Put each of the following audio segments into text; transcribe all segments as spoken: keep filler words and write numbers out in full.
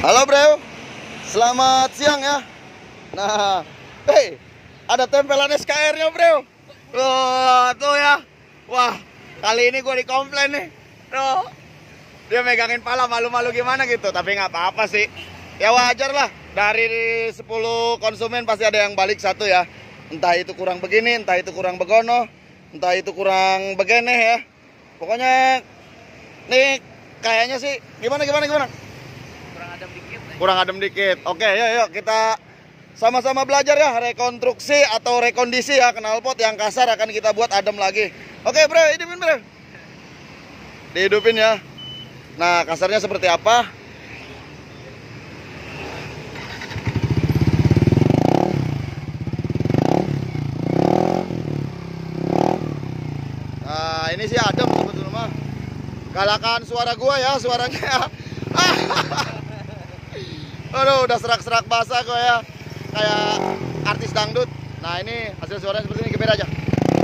Halo bro, selamat siang ya. Nah, hey, ada tempelan S K R-nya bro. Wah, tuh ya. Wah, kali ini gue dikomplain nih. Tuh, dia megangin pala malu-malu gimana gitu. Tapi nggak apa-apa sih. Ya wajar lah. Dari sepuluh konsumen pasti ada yang balik satu ya. Entah itu kurang begini, entah itu kurang begono, entah itu kurang begene ya. Pokoknya nih kayaknya sih gimana gimana gimana. Kurang adem dikit. Kurang adem dikit. Oke, yuk yuk kita sama-sama belajar ya rekonstruksi atau rekondisi ya knalpot yang kasar akan kita buat adem lagi. Oke bro, hidupin bro. Dihidupin ya. Nah, kasarnya seperti apa? Nah, ini sih adem sebetulnya mah. Kalahkan suara gua ya, suaranya. Aduh, udah serak-serak basah kok ya. Kayak artis dangdut. Nah, ini hasil suaranya seperti ini, geber aja.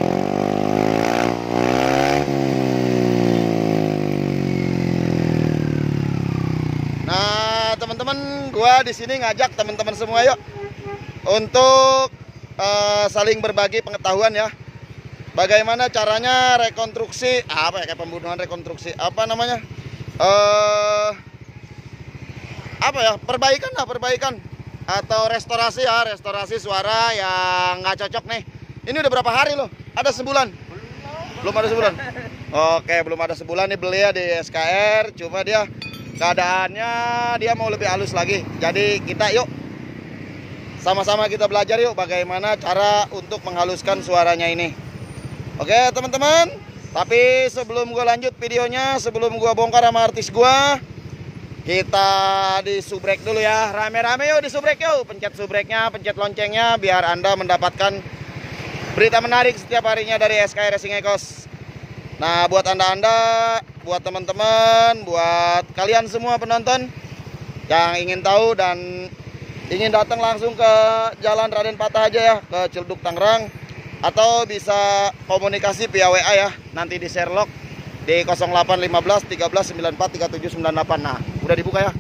Nah, teman-teman, gua di sini ngajak teman-teman semua yuk untuk uh, saling berbagi pengetahuan ya. Bagaimana caranya rekonstruksi, apa ya, kayak pembunuhan rekonstruksi, apa namanya? Eh apa ya? Perbaikan lah, perbaikan atau restorasi ya, restorasi suara yang nggak cocok nih. Ini udah berapa hari loh? Ada sebulan? Belum ada sebulan. Oke, belum ada sebulan nih beli ya di S K R. Cuma dia keadaannya dia mau lebih halus lagi. Jadi kita yuk sama-sama kita belajar yuk bagaimana cara untuk menghaluskan suaranya ini. Oke teman-teman, tapi sebelum gue lanjut videonya, sebelum gue bongkar sama artis gue, kita di subrek dulu ya. Rame-rame yuk di subrek yuk. Pencet subreknya, pencet loncengnya biar Anda mendapatkan berita menarik setiap harinya dari S K I Racing Ekos. Nah, buat Anda-anda, buat teman-teman, buat kalian semua penonton yang ingin tahu dan ingin datang langsung ke Jalan Raden Patah aja ya, ke Ciledug Tangerang, atau bisa komunikasi via W A ya, nanti di Sherlock di nol delapan satu lima satu tiga sembilan empat tiga tujuh sembilan delapan. Nah, udah dibuka ya.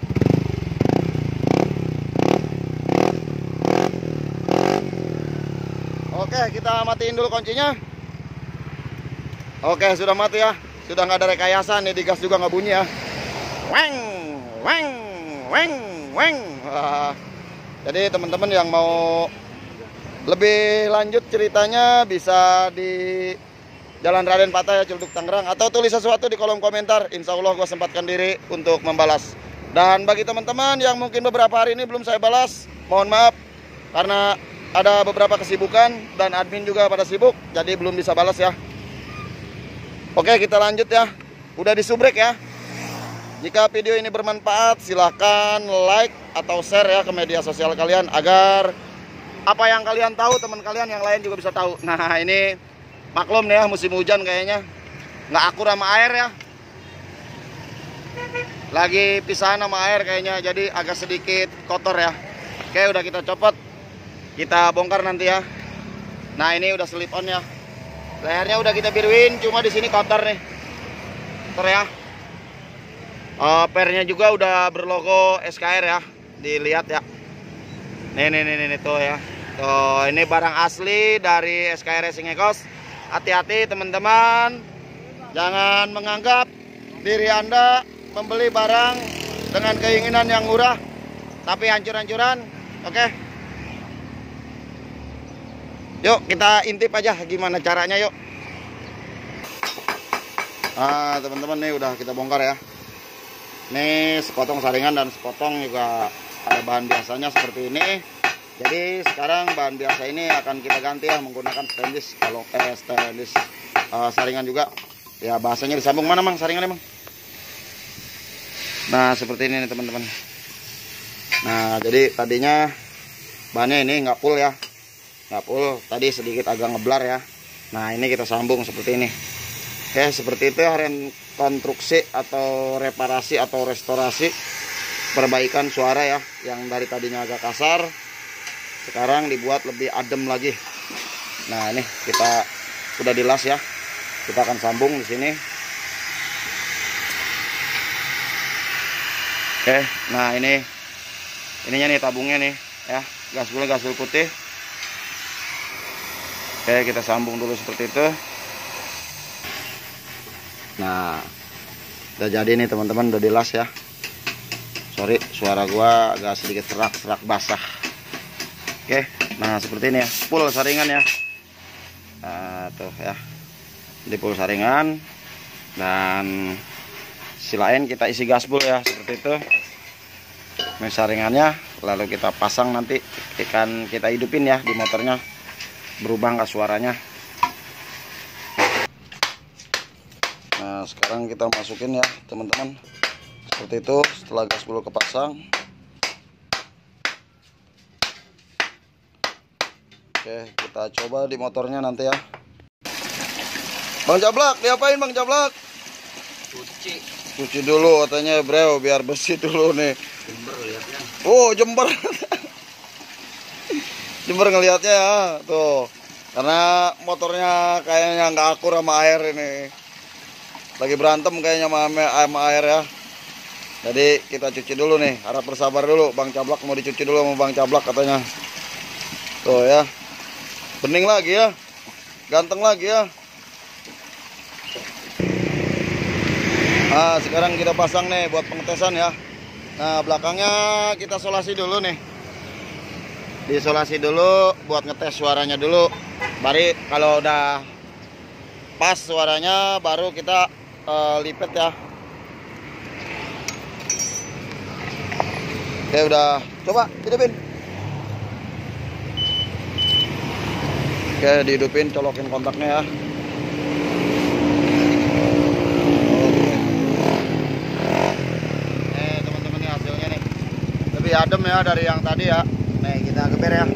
Oke, kita matiin dulu kuncinya. Oke, sudah mati ya. Sudah nggak ada rekayasa nih, digas juga nggak bunyi ya. Weng, weng, weng, weng. Wah. Jadi teman-teman yang mau lebih lanjut ceritanya bisa di Jalan Raden Patah ya, Ciledug Tangerang, atau tulis sesuatu di kolom komentar. Insya Allah gue sempatkan diri untuk membalas. Dan bagi teman-teman yang mungkin beberapa hari ini belum saya balas, mohon maaf karena ada beberapa kesibukan dan admin juga pada sibuk, jadi belum bisa balas ya. Oke, kita lanjut ya. Udah disubrek ya. Jika video ini bermanfaat, silahkan like atau share ya ke media sosial kalian agar apa yang kalian tahu, teman kalian yang lain juga bisa tahu. Nah, ini maklum nih ya, musim hujan kayaknya nggak akur sama air ya. Lagi pisahan sama air kayaknya, jadi agak sedikit kotor ya. Oke, udah kita copot, kita bongkar nanti ya. Nah, ini udah slip on ya. Lehernya udah kita biruin, cuma di sini kotor nih. Kotor ya. Uh, pernya juga udah berlogo S K R ya. Dilihat ya. Nih nih nih nih tuh ya. Tuh, ini barang asli dari S K I Racing Ekos. Hati-hati teman-teman. Jangan menganggap diri Anda membeli barang dengan keinginan yang murah tapi hancur-hancuran. Oke. Yuk kita intip aja gimana caranya yuk. Nah, teman-teman nih udah kita bongkar ya. Nih sepotong saringan dan sepotong juga ada bahan biasanya seperti ini. Jadi sekarang bahan biasa ini akan kita ganti ya menggunakan stainless. Kalau eh, stainless uh, saringan juga ya, bahasanya disambung mana mang saringannya mang. Nah seperti ini nih teman-teman. Nah jadi tadinya bahannya ini nggak full ya, nggak full, tadi sedikit agak ngeblar ya. Nah ini kita sambung seperti ini. Oke, seperti itu ya rekonstruksi atau reparasi atau restorasi perbaikan suara ya, yang dari tadinya agak kasar sekarang dibuat lebih adem lagi. Nah ini kita sudah dilas ya, kita akan sambung di sini. Oke, nah ini ininya nih, tabungnya nih ya, gaspol gaspol putih. Oke, kita sambung dulu seperti itu. Nah, udah jadi nih teman-teman, udah dilas ya. Sorry, suara gua agak sedikit serak-serak basah. Oke, nah seperti ini ya, full saringan ya. Nah, tuh ya, di full saringan. Dan sisi lain kita isi gaspol ya, seperti itu. Ini saringannya, lalu kita pasang nanti, ikan kita hidupin ya di motornya. Berubah nggak suaranya. Nah, sekarang kita masukin ya teman-teman, seperti itu. Setelah gaspol kepasang, oke, kita coba di motornya nanti ya. Bang Jablak, diapain Bang Jablak? Cuci. Cuci dulu katanya bro, biar bersih dulu nih. Jember lihatnya. Oh, jember. Jember ngelihatnya ya, tuh. Karena motornya kayaknya nggak akur sama air ini. Lagi berantem kayaknya sama, sama air ya. Jadi kita cuci dulu nih, harap bersabar dulu. Bang Cablak mau dicuci dulu sama Bang Cablak katanya. Tuh ya, bening lagi ya, ganteng lagi ya. Nah, sekarang kita pasang nih buat pengetesan ya. Nah, belakangnya kita solasi dulu nih. Disolasi dulu buat ngetes suaranya dulu. Baru kalau udah pas suaranya baru kita uh, lipet ya. Oke, udah. Coba hidupin. Oke, dihidupin, colokin kontaknya ya. Eh, teman-teman, nih hasilnya nih. Lebih adem ya dari yang tadi ya. Nih, kita geber ya.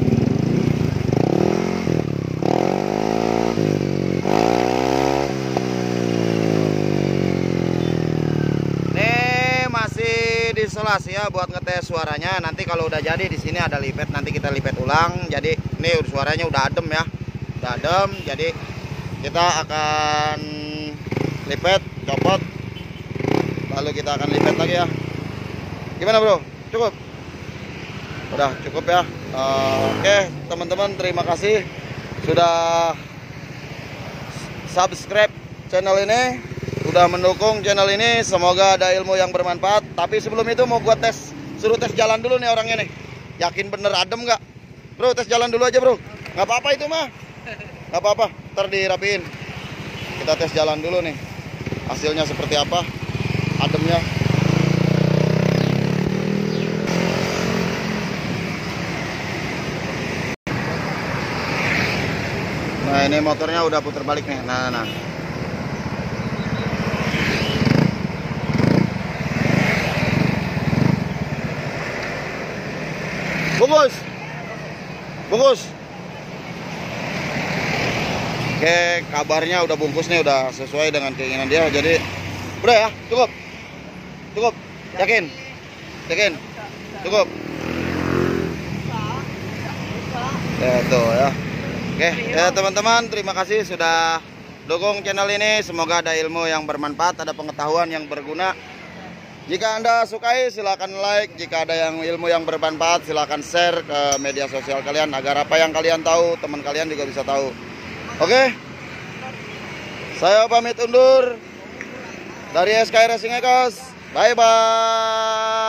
Nih masih disolasi ya buat ngetes suaranya. Nanti kalau udah jadi di sini ada lipet, nanti kita lipet ulang. Jadi ini suaranya udah adem ya. Udah adem, jadi kita akan lipet, copot. Lalu kita akan lipet lagi ya. Gimana, Bro? Cukup? Udah cukup ya. Uh, Oke okay, teman-teman, terima kasih sudah subscribe channel ini, udah mendukung channel ini. Semoga ada ilmu yang bermanfaat. Tapi sebelum itu mau gua tes, suruh tes jalan dulu nih orangnya nih. Yakin bener adem nggak, Bro? Tes jalan dulu aja, Bro. Nggak apa-apa itu mah, nggak apa-apa. Ntar dirapiin. Kita tes jalan dulu nih, hasilnya seperti apa, ademnya. Nah, ini motornya udah putar balik nih. Nah, nah. Bungkus. Bungkus. Oke, kabarnya udah bungkus nih, udah sesuai dengan keinginan dia. Jadi, udah ya, cukup. Cukup. Yakin? Yakin? Cukup. Ya, tuh ya. Oke, ya teman-teman, terima kasih sudah dukung channel ini. Semoga ada ilmu yang bermanfaat, ada pengetahuan yang berguna. Jika Anda sukai, silakan like. Jika ada yang ilmu yang bermanfaat, silakan share ke media sosial kalian, agar apa yang kalian tahu, teman kalian juga bisa tahu. Oke, saya pamit undur dari S K I Racing Ekos. Bye bye.